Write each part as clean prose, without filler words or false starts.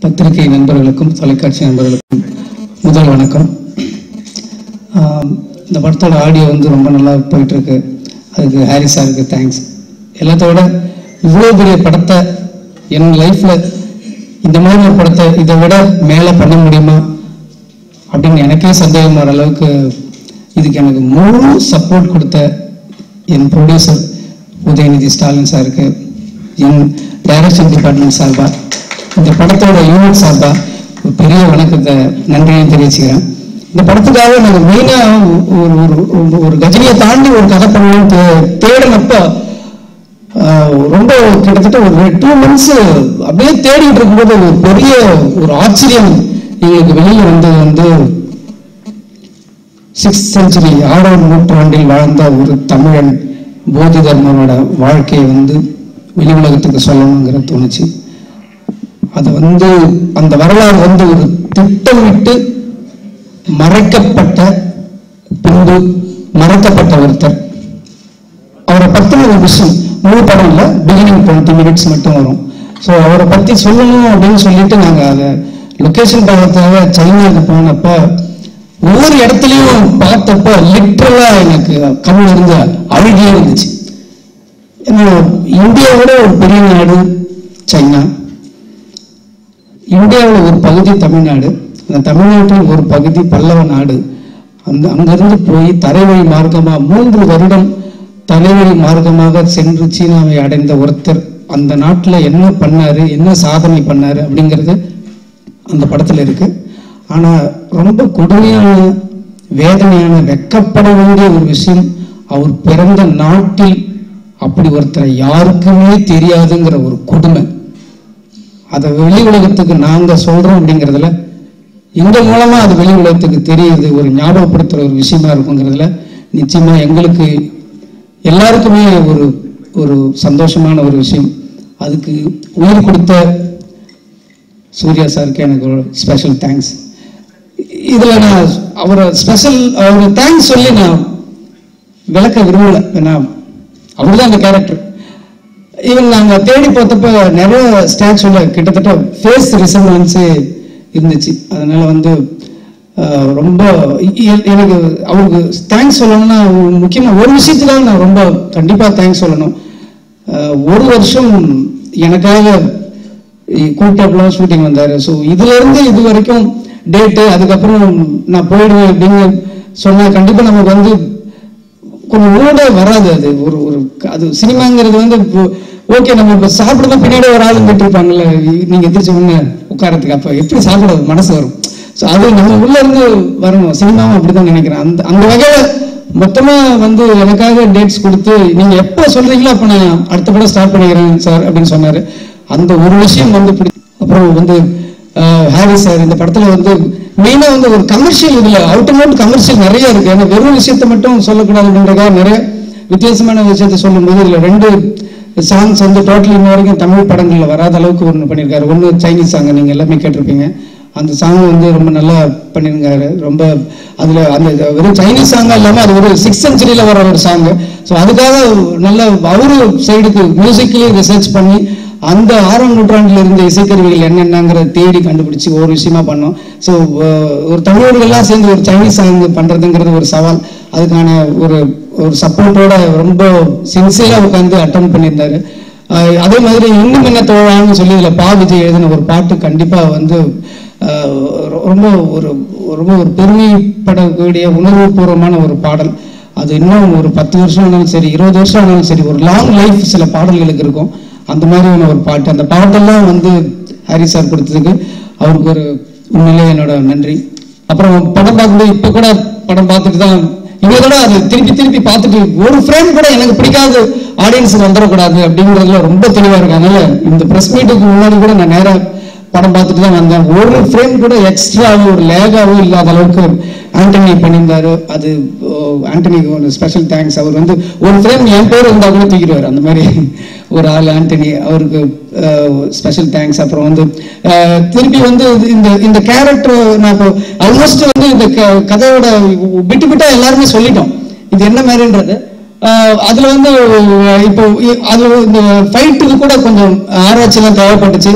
பத்திரிகை நண்பர்களுக்கும் தொலைக்காட்சி நண்பர்களுக்கும் முதல் வணக்கம். இந்த படத்தோட ஆடியோ வந்து ரொம்ப நல்லா போயிட்டு இருக்கு. அதுக்கு ஹாரி சாருக்கு தேங்க்ஸ். எல்லாத்தோட இவ்வளோ பெரிய படத்தை என் லைஃப்ல இந்த மாதிரி ஒரு படத்தை இதை விட மேலே பண்ண முடியுமா அப்படின்னு எனக்கே சந்தேகம் வர அளவுக்கு இதுக்கு எனக்கு முழு சப்போர்ட் கொடுத்த என் ப்ரொடியூசர் உதயநிதி ஸ்டாலின் சாருக்கு, என் டைரக்ஷன் டிபார்ட்மெண்ட் சார்பா, இந்த படத்தோட யூனிட் சார்பா ஒரு பெரிய வணக்கத்தை நன்றியை தெரிவிச்சுக்கிறேன். இந்த படத்துக்காக நாங்கள் மெயினாக ஒரு கஜினியை தாண்டி ஒரு கதை பண்ணணும்னு தேடினப்ப ரொம்ப கிட்டத்தட்ட ஒரு 2 months அப்படியே தேடிட்டு இருக்கும்போது ஒரு பெரிய ஒரு ஆச்சரியம் எங்களுக்கு வெளியில் வந்தது வந்து 6th century 6ஆம் நூற்றாண்டில் வாழ்ந்த ஒரு தமிழன் போதி தர்மனோட வாழ்க்கையை வந்து வெளி உலகத்துக்கு சொல்லணுங்கிற தோணுச்சு. அது வந்து அந்த வரலாறு வந்து ஒரு திட்டமிட்டு மறைக்கப்பட்ட பின்பு மறைக்கப்பட்ட ஒருத்தர். அவரை பத்தின ஒரு விஷயம் முழு படம் இல்லை, பிகினிங் 20 minutes மட்டும் வரும். ஸோ அவரை பற்றி சொல்லணும் அப்படின்னு சொல்லிட்டு நாங்கள் அதை லொக்கேஷன் பார்க்கறதுக்காக சைனாவுக்கு போனப்ப ஒவ்வொரு இடத்துலையும் பார்த்தப்ப லிட்ரலா எனக்கு கண் இருந்த அழுகியே இருந்துச்சு. ஏன்னா இந்தியாவோட ஒரு பெரிய நாடு சைனா, இந்தியாவில் ஒரு பகுதி தமிழ்நாடு, அந்த தமிழ்நாட்டில் ஒரு பகுதி பல்லவ நாடு. அங்கிருந்து போய் தரைவழி மார்க்கமா 3 வருடம் தரைவழி மார்க்கமாக சென்று சீனாவை அடைந்த ஒருத்தர் அந்த நாட்டில் என்ன பண்ணாரு, என்ன சாதனை பண்ணாரு அப்படிங்கிறது அந்த படத்தில் இருக்கு. ஆனா ரொம்ப கொடுமையான வேதனையான வெட்கப்பட வேண்டிய ஒரு விஷயம், அவர் பிறந்த நாட்டில் அப்படி ஒருத்தரை யாருக்குமே தெரியாதுங்கிற ஒரு கொடுமை. அதை வெளி உலகத்துக்கு நாங்க சொல்றோம் அப்படிங்கிறதுல, எங்க மூலமா அது வெளி உலகத்துக்கு தெரியுது, ஒரு ஞாபகப்படுத்துற ஒரு விஷயமா இருக்குங்கிறதுல நிச்சயமா எங்களுக்கு எல்லாருக்குமே ஒரு ஒரு சந்தோஷமான ஒரு விஷயம். அதுக்கு உயிர் கொடுத்த சூர்யா சாருக்கு எனக்கு ஒரு ஸ்பெஷல் தேங்க்ஸ். இதுல நான் அவரை தேங்க்ஸ் சொல்லி நான் விளக்க விரும்பல, ஏன்னா அவர்தான் அந்த கேரக்டர். ஈவன் நாங்க தேடி பார்த்தப்ப நிறைய ஸ்டாச்சுல கிட்டத்தட்ட ஃபேஸ் ரிசம்பிளன்ஸே இருந்துச்சு. அதனால வந்து ரொம்ப எனக்கு அவருக்கு தேங்க்ஸ் சொல்லணும்னா முக்கியமா ஒரு விஷயத்துக்காக நான் ரொம்ப கண்டிப்பா தேங்க்ஸ் சொல்லணும். 1 வருஷம் எனக்காக கூட்டப்லாம் ஷூட்டிங் வந்தாரு. ஸோ இதுல இருந்து இது வரைக்கும் டேட்டு, அதுக்கப்புறம் நான் போயிடுவேன் அப்படின்னு சொன்னா கண்டிப்பா நமக்கு வந்து கொஞ்சம் ஊட வராது. அது ஒரு அது சினிமாங்கிறது வந்து ஓகே, நம்ம இப்போ சாப்பிடுறது பின்னாடி ஒரு ஆள் கேட்டிருப்பாங்கல்ல, நீங்க எதிர்த்து முன்ன உட்காரத்துக்கு, அப்ப எப்படி சாப்பிட மனசு வரும். ஸோ அது நம்ம உள்ள இருந்து வரணும். சினிமாவும் அப்படிதான் நினைக்கிறேன். அந்த வகையில மொத்தமா வந்து எனக்காக டேட்ஸ் கொடுத்து நீங்க எப்போ சொல்றீங்களோ அப்ப நான் அடுத்த படம் ஸ்டார்ட் பண்ணிக்கிறேன் சார் அப்படின்னு சொன்னாரு. அந்த ஒரு விஷயம் வந்து அப்புறம் வந்து ஹாரி சார் இந்த படத்துல வந்து மெயினா வந்து ஒரு கமர்ஷியல், இதுல அவுட் அண்ட் அவுட் கமர்ஷியல் நிறைய இருக்கு. ஏன்னா வெறும் விஷயத்த மட்டும் சொல்லக்கூடாது அப்படின்றதுக்காக நிறைய வித்தியாசமான விஷயத்த சொல்லும்போது இதுல 2 சாங்ஸ் வந்து டோட்டலி இன்ன வரைக்கும் தமிழ் படங்கள்ல வராத அளவுக்கு ஒன்று பண்ணியிருக்காரு. ஒன்று சைனீஸ் சாங், நீங்க எல்லாமே கேட்டிருப்பீங்க. அந்த சாங் வந்து ரொம்ப நல்லா பண்ணியிருக்காரு. ரொம்ப அதுல அந்த வெறும் சைனீஸ் சாங்கா இல்லாம அது ஒரு 6th century வர ஒரு சாங். ஸோ அதுக்காக நல்ல அவரு சைடுக்கு மியூசிக்கலி ரிசர்ச் பண்ணி அந்த 6ஆம் நூற்றாண்டில் இருந்த இசைக்கருவிகள் என்னென்னங்கிற தேடி கண்டுபிடிச்சு ஒரு விஷயமா பண்ணோம். ஸோ ஒரு தமிழர்கள்லாம் சேர்ந்து ஒரு சைனீஸ் சாங் பண்றதுங்கிறது ஒரு சவால். அதுக்கான ஒரு சப்போர்ட்டோட ரொம்ப சின்சியரா உட்காந்து அட்டன் பண்ணியிருந்தாரு. அதே மாதிரி இன்னும் என்ன தோழான்னு சொல்லி இதுல பா விஜய் எழுதின ஒரு பாட்டு கண்டிப்பா வந்து ரொம்ப ரொம்ப ஒரு பெருமைப்படக்கூடிய உணர்வுபூர்வமான ஒரு பாடல். அது இன்னும் ஒரு 10 வருஷம் ஆனாலும் சரி, 20 வருஷம் ஆனாலும் சரி, ஒரு லாங் லைஃப் சில பாடல்களுக்கு இருக்கும். அந்த மாதிரியான ஒரு பாட்டு, அந்த பாட்டெல்லாம் வந்து ஹாரி சார் கொடுத்ததுக்கு அவருக்கு ஒரு உண்மையிலே என்னோட நன்றி. அப்புறம் படம் பார்க்கும்போது இப்ப கூட படம் பார்த்துட்டு தான் இவரோட அது திருப்பி பார்த்துட்டு ஒரு ஃப்ரேம் கூட எனக்கு பிடிக்காது ஆடியன்ஸுக்கு வந்துடக்கூடாது அப்படிங்கிறதுல ரொம்ப தெளிவா இருக்கு. அதனால இந்த பிரஸ் மீட்டுக்கு முன்னாடி கூட நான் நேரா படம் பார்த்துட்டு தான் வந்தேன். ஒரு ஃப்ரேம் கூட எக்ஸ்ட்ராவோ ஒரு லேகாவோ இல்லாத அளவுக்கு ஆண்டனி பண்ணியிருந்தாரு. அது ஆண்டனிக்கு ஒரு ஸ்பெஷல் தேங்க்ஸ். அவர் வந்து ஒரு ஃப்ரேம் என் பேர் இருந்தா கூட தூக்கிடுவார், அந்த மாதிரி ஒரு ஆள் ஆண்டனி. அவருக்கு ஸ்பெஷல் தேங்க்ஸ். அப்புறம் வந்து திருப்பி வந்து இந்த கேரக்டர் நான் இப்போ ஆல்மோஸ்ட் வந்து இந்த கதையோட விட்டு எல்லாருமே சொல்லிட்டோம் இது என்ன மாதிரின்றது. அதுல வந்து இப்போ அது இந்த ஃபைட்டுக்கு கூட கொஞ்சம் ஆராய்ச்சிலாம் தேவைப்பட்டுச்சு.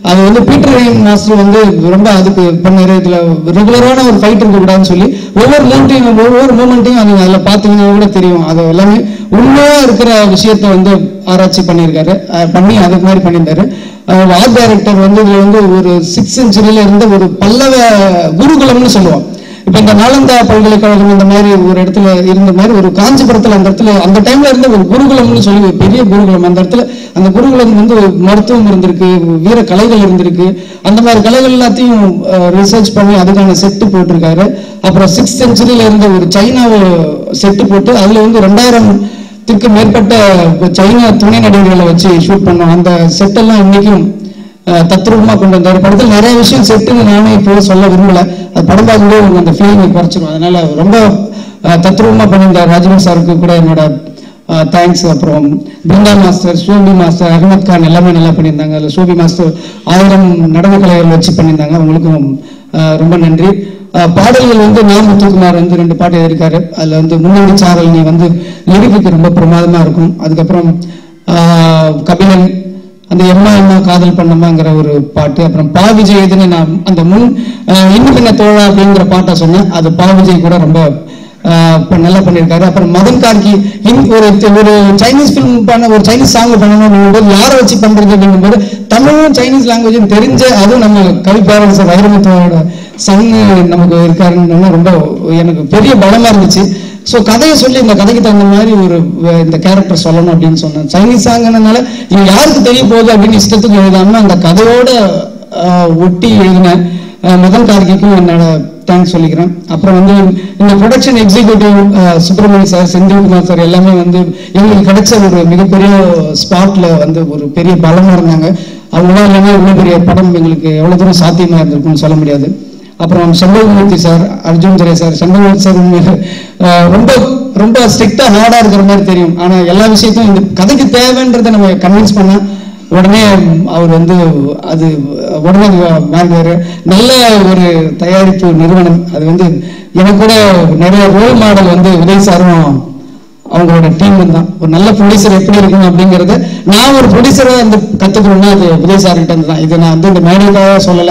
அது வந்து பீட்டர் ரெயின் மாஸ்டர் வந்து ரொம்ப அதுக்கு பண்ணாரு. இதுல ரெகுலரான ஒரு ஃபைட் இருக்கக்கூடாதுன்னு சொல்லி ஒவ்வொரு மூமெண்ட்டையும் அது அதில் பார்த்தீங்கன்னா கூட தெரியும். அது எல்லாமே உண்மையா இருக்கிற விஷயத்த வந்து ஆராய்ச்சி பண்ணியிருக்காரு, பண்ணி அதுக்கு மாதிரி பண்ணியிருந்தாரு. ஆர்ட் டைரக்டர் வந்து இதுல வந்து ஒரு 6th centuryல இருந்த ஒரு பல்லவ குருகுலம்னு சொல்லுவோம். இப்ப இந்த நாலந்தா பல்கலைக்கழகம் இந்த மாதிரி ஒரு இடத்துல இருந்த மாதிரி ஒரு காஞ்சிபுரத்துல அந்த இடத்துல அந்த டைம்ல இருந்த ஒரு குருகுலம்னு சொல்லி ஒரு பெரிய குருகுலம். அந்த இடத்துல அந்த குருகுலம் வந்து மருத்துவம் இருந்திருக்கு, வீர கலைகள் இருந்திருக்கு. அந்த மாதிரி கலைகள் எல்லாத்தையும் ரிசர்ச் பண்ணி அதுக்கான செட்டு போட்டிருக்காரு. அப்புறம் 6th centuryல இருந்த ஒரு சைனாவை செட்டு போட்டு அதுல வந்து 2000க்கு மேற்பட்ட சைனா துணை நடிகர்களை வச்சு ஷூட் பண்ணோம். அந்த செட்டெல்லாம் இன்னைக்கும் தத்ரூபமா கொண்டு வந்தார். படத்தில் நிறைய விஷயம் செட்டுன்னு நானே இப்போ சொல்ல விரும்பல, அது படம் பார்க்கும்போது அந்த ஃபீலிங்கை குறைச்சிடும். அதனால ரொம்ப தத்ரூபமா பண்ணியிருந்தார். ராஜ்மோகன் சாருக்கு கூட என்னோட தேங்க்ஸ். அப்புறம் பிருந்தா மாஸ்டர், சோபி மாஸ்டர், அகமத் கான் எல்லாமே நல்லா பண்ணியிருந்தாங்க. அதில் சோபி மாஸ்டர் 1000 நடன கலைகள் வச்சு பண்ணியிருந்தாங்க. அவங்களுக்கும் ரொம்ப நன்றி. பாடல்கள் வந்து முத்துக்குமார் வந்து 2 பாட்டு எழுதியிருக்காரு. அதில் வந்து முன்னாடி சாரல் நீ வந்து லிரிக்கு ரொம்ப பிரமாதமாக இருக்கும். அதுக்கப்புறம் கபிலன் அந்த எம்மா காதல் பண்ணமாங்கிற ஒரு பாட்டு. அப்புறம் பா விஜய் எதுன்னு நான் அந்த இன்னும் என்ன தோழா அப்படிங்கிற பாட்டை சொன்னேன். அது பா விஜய் கூட ரொம்ப நல்லா பண்ணியிருக்காரு. அப்புறம் மதன் கார்கி ஒரு சைனீஸ் ஃபிலிம் பண்ண ஒரு சைனீஸ் சாங் பண்ணணும் யாரை வச்சு பண்றது அப்படிங்கும்போது தமிழும் சைனீஸ் லாங்குவேஜும் தெரிஞ்ச அதுவும் நம்ம கவி பேரரசர் வைரமுத்துவோட சன் நமக்கு இருக்காருன்னு ரொம்ப எனக்கு பெரிய பலமா இருந்துச்சு. ஸோ கதையை சொல்லி இந்த கதைக்கு தகுந்த மாதிரி இந்த கேரக்டர் சொல்லணும் அப்படின்னு சொன்னேன். சைனீஸ் சாங்கனால இது யாருக்கு தெரிய போகுது அப்படின்னு இஷ்டத்துக்கு எழுதாம அந்த கதையோட ஒட்டி எழுதின மதன் கார்கிக்கும் என்னோட தேங்க்ஸ் சொல்லிக்கிறேன். அப்புறம் வந்து இந்த production executive Subramaniya sir, Senthilkumar sir எல்லாமே வந்து எங்களுக்கு கிடைச்ச ஒரு மிகப்பெரிய ஸ்பாட்ல வந்து ஒரு பெரிய பலமா இருந்தாங்க. அவங்களாம் இல்லைன்னா இவ்வளோ பெரிய படம் எங்களுக்கு எவ்வளோ தூரம் சாத்தியமா இருந்திருக்குன்னு சொல்ல முடியாது. அப்புறம் Shanmugamoorthy sir, Arjun Jere sir, Shanmugamoorthy sir ரொம்ப ரொம்ப ஸ்ட்ரிக்டா ஹார்டா இருக்கிற மாதிரி தெரியும். ஆனா எல்லா விஷயத்தையும் இந்த கதைக்கு தேவைன்றதை நம்ம கன்வின்ஸ் பண்ண உடனே அவர் வந்து அது உடனே வாங்குவாரு. நல்ல ஒரு தயாரிப்பு நிறுவனம். அது வந்து எனக்கு கூட நிறைய ரோல் மாடல் வந்து உதய் சாரும் அவங்களோட டீம் தான். ஒரு நல்ல ப்ரொடியூசர் எப்படி இருக்கணும் அப்படிங்கறத நான் ஒரு ப்ரொடியூசரா வந்து கத்துக்கணும்னா அது உதய் சார்கிட்ட இருந்து தான். இதை நான் வந்து இந்த மேடைக்காக சொல்லலை.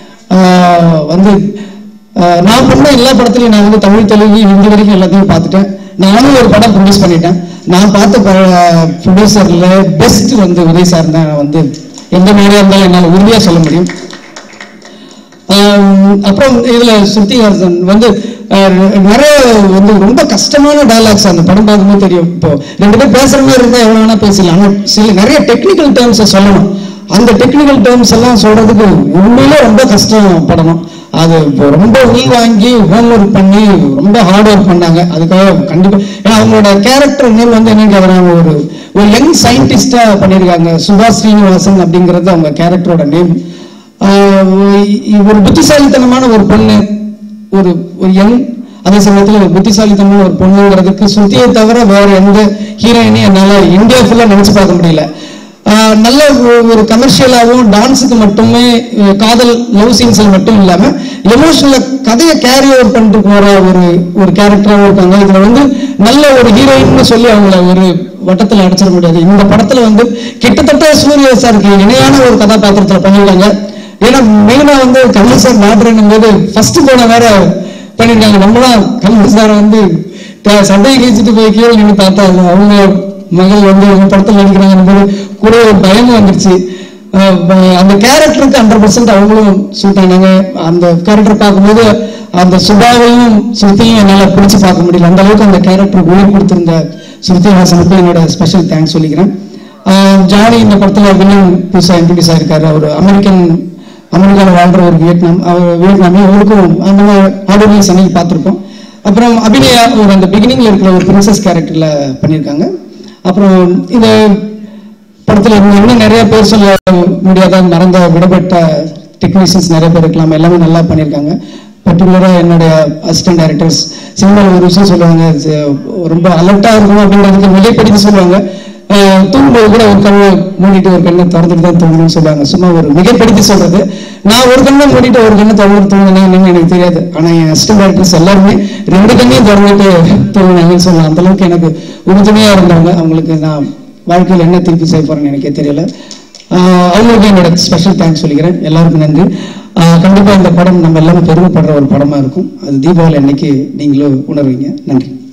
வந்து நான் பண்ண எல்லா படத்துலையும் நான் வந்து தமிழ், தெலுங்கு, ஹிந்தி வரைக்கும் எல்லாத்தையும் பார்த்துட்டேன். நானும் ஒரு படம் ப்ரொடியூஸ் பண்ணிட்டேன். நான் பார்த்த ப்ரொடியூசர்ல பெஸ்ட் வந்து உதய் சார் தான். வந்து எந்த மேடையா இருந்தாலும் என்னால் உறுதியாக சொல்ல முடியும். அப்புறம் இதுல ஸ்ருதிஹாசன் வந்து நிறைய வந்து ரொம்ப கஷ்டமான டயலாக்ஸ் அந்த படம் பார்க்கும்போது தெரியும். இப்போ 2 பேர் பேசுற மாதிரி இருந்தால் எவ்வளோ வேணா பேசலாம். ஆனால் சில நிறைய டெக்னிக்கல் டேர்ம்ஸை சொல்லணும். அந்த டெக்னிக்கல் டேர்ம்ஸ் எல்லாம் சொல்றதுக்கு உண்மையிலே ரொம்ப கஷ்டப்படணும். அது ரொம்ப உள்வாங்கி ஹோம் ஒர்க் பண்ணி ரொம்ப ஹார்ட் ஒர்க் பண்ணாங்க. அதுக்காக கண்டிப்பா ஏன்னா அவங்களோட கேரக்டர் நேம் வந்து என்னன்னு கேட்குறாங்க, ஒரு யங் சயின்டிஸ்டா பண்ணியிருக்காங்க. சுபாஷ் ஸ்ரீனிவாசன் அப்படிங்கிறது அவங்க கேரக்டரோட நேம். ஒரு புத்திசாலித்தனமான ஒரு பொண்ணு, ஒரு யங், அதே சமயத்தில் ஒரு புத்திசாலித்தனமான ஒரு பொண்ணுங்கிறதுக்கு ஸ்ருதியை தவிர வேற எந்த ஹீரோயினையும் என்னால் இந்தியா ஃபுல்லாக நினைச்சு பார்க்க முடியல. நல்ல ஒரு கமர்ஷியலாகவும் டான்ஸுக்கு மட்டுமே காதல் லவ் சீன்ஸில் மட்டும் இல்லாமல் எமோஷனல் கதையை கேரி ஓவர் பண்ணிட்டு போற ஒரு கேரக்டராகவும் இருக்காங்க. இதுல வந்து நல்ல ஒரு ஹீரோயின்னு சொல்லி அவங்கள ஒரு வட்டத்தில் அடிச்சிட முடியாது. இந்த படத்துல வந்து கிட்டத்தட்ட சூர்யா சாருக்கு இணையான ஒரு கதாபாத்திரத்தில் பண்ணியிருக்காங்க. ஏன்னா மெயினா வந்து கமல் சார் நாட்டுறேன்னும் போது ஃபர்ஸ்ட் போன வேற பண்ணியிருக்காங்க. நம்மளாம் கமல் சாரை வந்து சண்டையை கழிச்சுட்டு போய் கீழே நின்று பார்த்தா அவங்க மகள் வந்து அவங்க படத்தில் நடிக்கிறாங்க போது கூட ஒரு பயமும் வந்துருச்சு. அந்த கேரக்டருக்கு 100% அவங்களும் சொல்லிட்டாங்க. அந்த கேரக்டர் பார்க்கும்போது அந்த சுபாவையும் ஸ்ருதியும் என்னால் பிடிச்சு பார்க்க முடியல. அந்த அளவுக்கு அந்த கேரக்டருக்கு உயிர் கொடுத்திருந்த ஸ்ருதிஹாசனுக்கு என்னோட ஸ்பெஷல் தேங்க்ஸ் சொல்லிக்கிறேன். ஜானி இந்த படத்தில் வில்லன் புதுசாக இன்ட்ரடியூஸ் ஆயிருக்காரு. அவர் அமெரிக்காவில் வாழ்ற ஒரு வியட்நாமி. அவருக்கும் அந்த ஆடியோ சனிக்கு பார்த்துருக்கோம். அப்புறம் அபிநயா ஒரு அந்த பிகினிங்ல இருக்கிற ஒரு பிரின்சஸ் கேரக்டர்ல பண்ணியிருக்காங்க. அப்புறம் இந்த படத்துல இன்னும் நிறைய பேர் சொல்ல முடியாத மறந்த விடப்பட்ட டெக்னீஷியன்ஸ் நிறைய பேர் இருக்கலாம். எல்லாமே நல்லா பண்ணியிருக்காங்க. பர்டிகுலரா என்னுடைய அசிஸ்டன்ட் டைரக்டர்ஸ் சினிமாவில் ஒரு விஷயம் சொல்லுவாங்க, ரொம்ப அலர்ட்டா இருக்கணும் அப்படின்றதுக்கு மிகைப்படுத்தி சொல்லுவாங்க. தூங்கும்போது கூட ஒரு கண்ணை மூடிட்டு ஒரு கண்ணை திறந்துட்டு தான் தூங்கணும்னு சொல்லுவாங்க. சும்மா ஒரு மிகைப்படுத்தி சொல்றது. நான் ஒரு கண்ணை மூடிட்டு ஒரு கண்ணை திறந்துட்டு தூங்கினேன்னு எனக்கு தெரியாது. ஆனா என் அசிஸ்டன்ட் டைரக்டர்ஸ் எல்லாருமே 2 கண்ணையும் திறந்துட்டு தூங்கினாங்கன்னு சொல்லலாம். அந்த அளவுக்கு எனக்கு உறுதுணையா இருந்தவங்க. அவங்களுக்கு நான் வாழ்க்கையில் என்ன திருப்பி செய்ய போறேன்னு எனக்கே தெரியல. அவங்களுக்கு என்னோட ஸ்பெஷல் தேங்க்ஸ் சொல்லிக்கிறேன். எல்லாருக்கும் நன்றி. கண்டிப்பாக இந்த படம் நம்ம எல்லாமே பெருமைப்படுற ஒரு படமாக இருக்கும். அது தீபாவளி அன்னைக்கு நீங்களும் உணர்வீங்க. நன்றி.